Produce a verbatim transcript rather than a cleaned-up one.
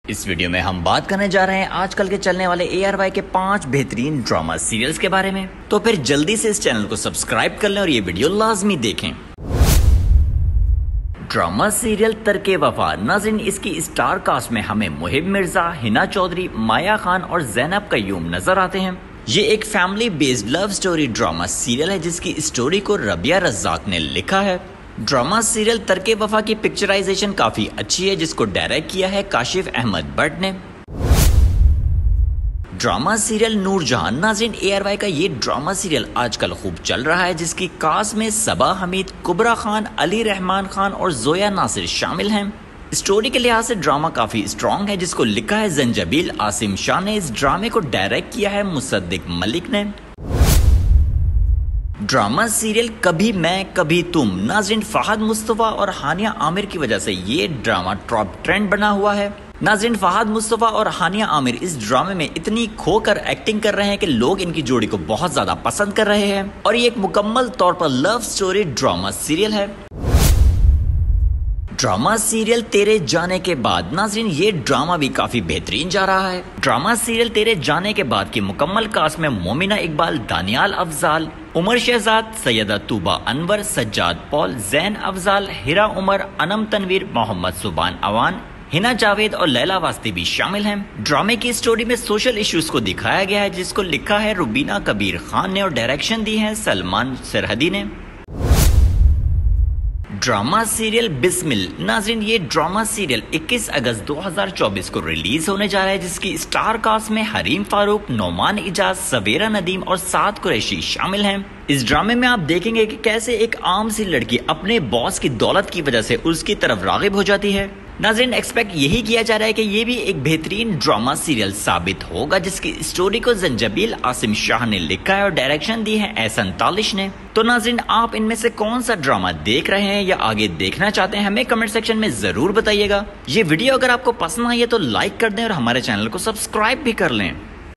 इस वीडियो में हम बात करने जा रहे हैं आजकल के चलने वाले ए आर वाई के पांच बेहतरीन ड्रामा सीरियल्स के बारे में। तो फिर जल्दी से इस चैनल को सब्सक्राइब कर लें और ये वीडियो लाजमी देखें। ड्रामा सीरियल तरके वफा। नाज़रीन, इसकी स्टार कास्ट में हमें मुहिब मिर्जा, हिना चौधरी, माया खान और जैनब कयूम नजर आते हैं। ये एक family based love story drama serial है जिसकी स्टोरी को रबिया रज़ाक ने लिखा है। ड्रामा सीरियल तरके वफा की पिक्चराइजेशन काफी अच्छी है जिसको डायरेक्ट किया है काशिफ अहमद भट्ट ने। Drama serial Noorjahan. नाज़रीन, ए आर वाई का ये ड्रामा सीरियल आजकल खूब चल रहा है जिसकी कास्ट में सबा हमीद, कुबरा खान, अली रहमान खान और जोया नासिर शामिल हैं। स्टोरी के लिहाज से ड्रामा काफी स्ट्रॉन्ग है जिसको लिखा है जंजबील आसिम शाह ने। इस ड्रामे को डायरेक्ट किया है मुसद्दिक मलिक ने। ड्रामा सीरियल कभी मैं कभी तुम। नाज़रीन, फहद मुस्तफ़ा और हानिया आमिर की वजह से ये ड्रामा टॉप ट्रेंड बना हुआ है। नाज़रीन, फहद मुस्तफ़ा और हानिया आमिर इस ड्रामे में इतनी खोकर एक्टिंग कर रहे हैं कि लोग इनकी जोड़ी को बहुत ज्यादा पसंद कर रहे हैं और ये एक मुकम्मल तौर पर लव स्टोरी ड्रामा सीरियल है। ड्रामा सीरियल तेरे जाने के बाद। नाज़रीन, ये ड्रामा भी काफी बेहतरीन जा रहा है। ड्रामा सीरियल तेरे जाने के बाद की मुकम्मल कास्ट में मोमिना इकबाल, दानियाल अफजाल, उमर शहजाद, सैयदा तूबा अनवर, सज्जाद पॉल, जैन अफजाल, हिरा उमर, अनम तनवीर, मोहम्मद सुबान अवान, हिना जावेद और लैला वास्ती भी शामिल हैं। ड्रामे की स्टोरी में सोशल इश्यूज को दिखाया गया है जिसको लिखा है रुबीना कबीर खान ने और डायरेक्शन दी है सलमान सरहदी ने। Drama serial Bismil. नाज़रीन, ये ड्रामा सीरियल इक्कीस अगस्त दो हज़ार चौबीस को रिलीज होने जा रहा है जिसकी स्टार कास्ट में हरीम फारूक, नौमान इजाज, सवेरा नदीम और साद कुरैशी शामिल हैं। इस ड्रामे में आप देखेंगे कि कैसे एक आम सी लड़की अपने बॉस की दौलत की वजह से उसकी तरफ रागिब हो जाती है। नाज़रीन, एक्सपेक्ट यही किया जा रहा है कि ये भी एक बेहतरीन ड्रामा सीरियल साबित होगा जिसकी स्टोरी को जंजबील आसिम शाह ने लिखा है और डायरेक्शन दी है एहसन तालिश ने। तो नाज़रीन, आप इनमें से कौन सा ड्रामा देख रहे हैं या आगे देखना चाहते हैं हमें कमेंट सेक्शन में जरूर बताइएगा। ये वीडियो अगर आपको पसंद आई है तो लाइक कर दें और हमारे चैनल को सब्सक्राइब भी कर लें।